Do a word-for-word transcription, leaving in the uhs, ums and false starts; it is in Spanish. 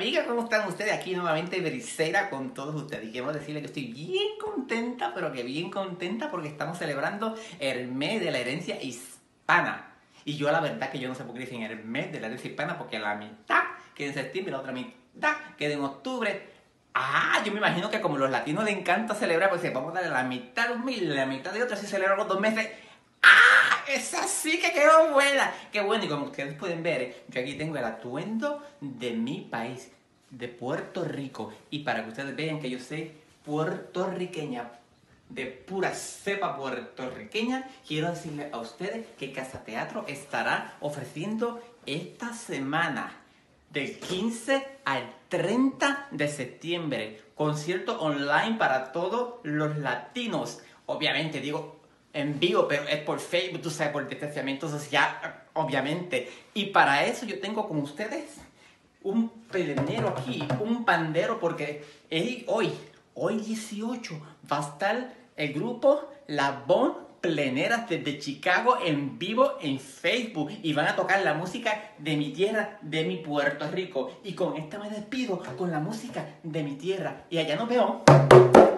amigas, ¿cómo están ustedes? Aquí nuevamente Briseida con todos ustedes. Y quiero decirles que estoy bien contenta, pero que bien contenta porque estamos celebrando el mes de la herencia hispana. Y yo la verdad que yo no sé por qué dicen el mes de la herencia hispana, porque la mitad queda en septiembre y la otra mitad queda en octubre. Ah, yo me imagino que como a los latinos les encanta celebrar, pues vamos a darle la mitad de un mes y la mitad de otro, así celebramos dos meses. ¡Ah! Esa sí que quedó buena. Qué bueno, y como ustedes pueden ver, yo aquí tengo el atuendo de mi país, de Puerto Rico. Y para que ustedes vean que yo soy puertorriqueña, de pura cepa puertorriqueña, quiero decirles a ustedes que Casa Teatro estará ofreciendo esta semana, del quince al treinta de septiembre, concierto online para todos los latinos. Obviamente digo en vivo, pero es por Facebook, tú sabes, por distanciamiento social, obviamente. Y para eso yo tengo con ustedes un pelenero aquí, un pandero, porque es hoy, hoy dieciocho, va a estar el grupo La Bon Pleneras desde Chicago en vivo en Facebook y van a tocar la música de mi tierra, de mi Puerto Rico. Y con esta me despido con la música de mi tierra. Y allá nos vemos.